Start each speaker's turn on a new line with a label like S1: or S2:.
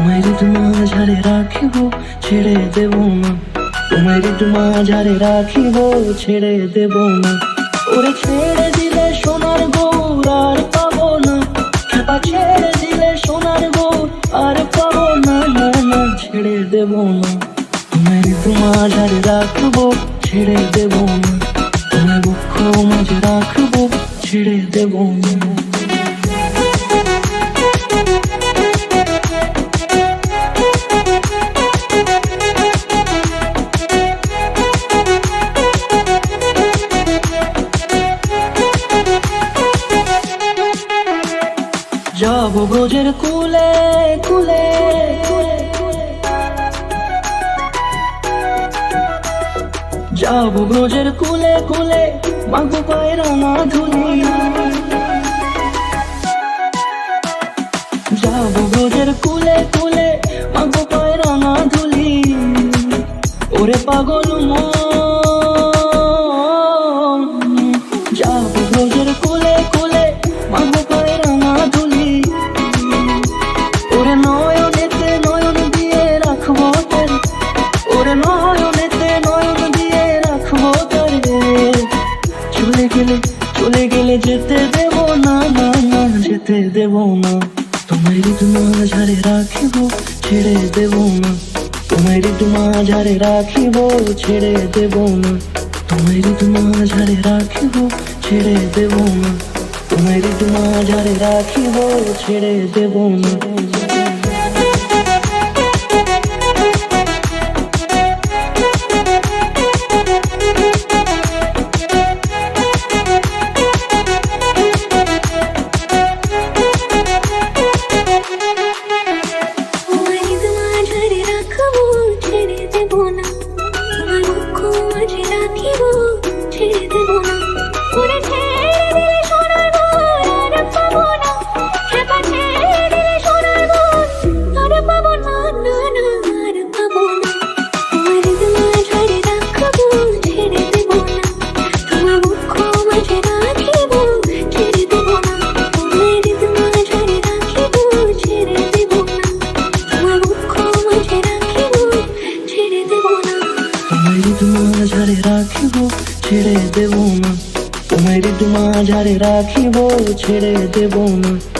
S1: তোমায় মাঝারে রাখিব ছেড়ে দেব না, তোমায় মাঝারে রাখিব ছেড়ে দেব না। ওরে ছেড়ে দিলে সোনার গৌর আর পাবো না, খেপা ছেড়ে দিলে সোনার গৌর আর পাবো না, না না ছেড়ে দেব না। তোমায় মাঝারে রাখবো ছেড়ে দেব না, তোমায় বক্ষ মাঝে রাখবো ছেড়ে দেব না। যাবো ব্রজের কুলে কুলে, যাবো ব্রজের কুলে কুলে, মাগো পায়ের ধুলি। যাবো ব্রজের কুলে কুলে, মাগো পায়ের ধুলি। ওরে পাগল মন, যাবো ব্রজের কুলে কুলে, মাগো পায়ের ধুলি। ওরে নয়নেতে নয়ন দিয়ে রাখবো তারে, ওরে নয়নেতে নয়ন দিয়ে রাখবো তারে। চলে গেলে যেতে দেব না, না না যেতে দেব না। তোমায় মাঝারে রাখিব ছেড়ে দেব না, তোমায় মাঝারে রাখিব ছেড়ে দেব না। তোমায় মাঝারে রাখিব ছেড়ে দেব না, তোমায় মাঝারে রাখিব ছেড়ে দেব না। মাঝারে রাখিব ছেড়ে দেব না, তোমায় মাঝারে রাখিব ছেড়ে দেব না।